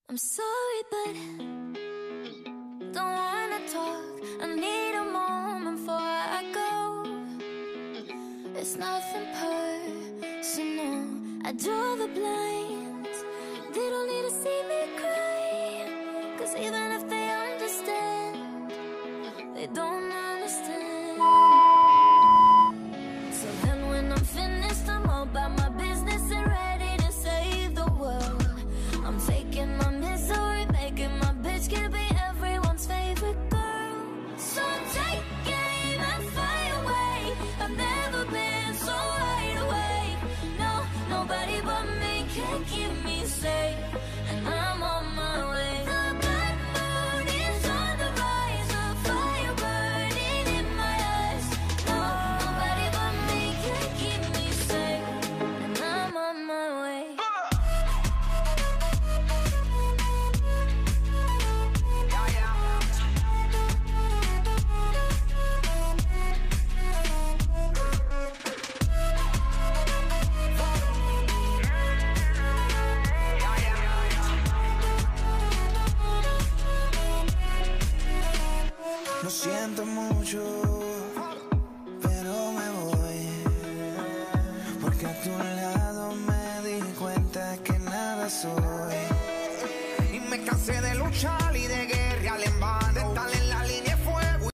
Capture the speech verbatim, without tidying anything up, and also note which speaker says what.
Speaker 1: I'm sorry, but don't wanna talk. I need a moment before I go. It's nothing personal. I draw the blinds. They don't need to see me cry, 'cause even if they understand, they don't understand. So then when I'm finished, I'm all about my business and ready to save the world. I'm faking my misery, making my bitch can be everyone's favorite girl. So take aim and fly away. I've never been so wide awake. No, nobody but me can keep me safe, and I'm on my way. The blood moon is on the rise, a fire burning in my eyes. No, nobody but me can keep me safe, and I'm on my way.
Speaker 2: Lo siento mucho, pero me voy, porque a tu lado me di cuenta que nada soy. Y me cansé de luchar y de guerrear en vano.